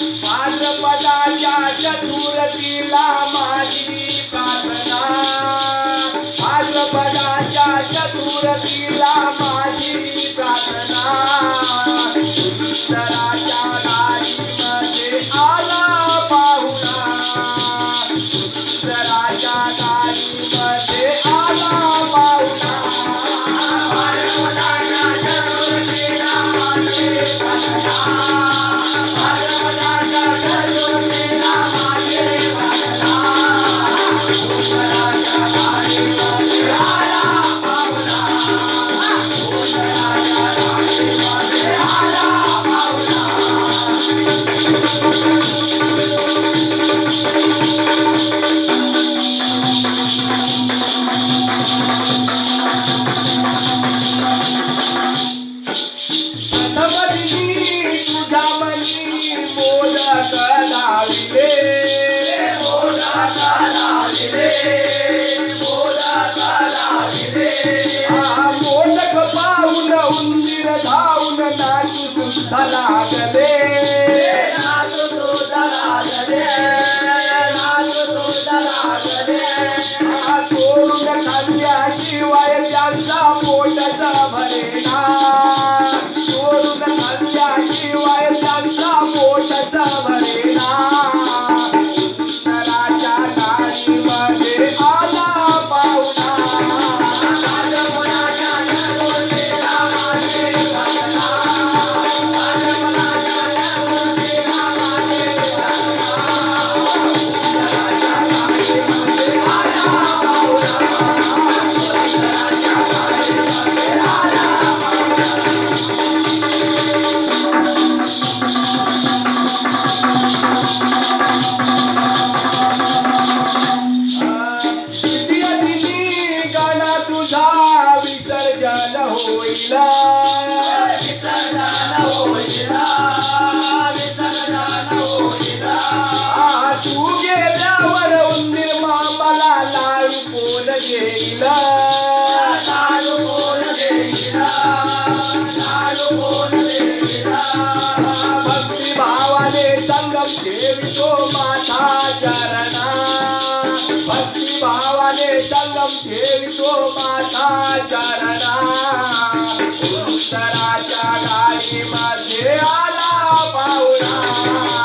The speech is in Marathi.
भाद्रपदाच्या चतुर्थीला माझी प्रार्थना, भाद्रपदाच्या चतुर्थीला माझी प्रार्थना, उत्तराच्या दारीमध्ये आला पाहुणा, उत्तराच्या दारीमध्ये आला पाहुणा, भाद्रपदाच्या चतुर्थीला माझी प्रार्थना, मोदक पाहून उंदीर धावून नाचू सुद्धा लागले, नाचू सुद्धा लागले, नाचू सुद्धा लागले, चोरून खाल्ल्याशिवाय त्यांचा पोटाचा भरेना, चोरून खाल्ल्याशिवाय त्यांचा पोटाचा भरेना, उत्तराच्या दारीमध्ये आला पाहुणा, विसर्जन होईला, विसर्जन होईला, विसर्जन होईला, तू गेल्यावर उंदीर मामाला लाडू कोण घेईला, लाडू कोण घेईला, लाडू कोण घेईला, भक्तिभावाने संगम ठेवितो माझा चरणा, भक्तिभावाने संगम ठेवितो माझा चरणा, उत्तराच्या दारीमध्ये आला पाहुणा.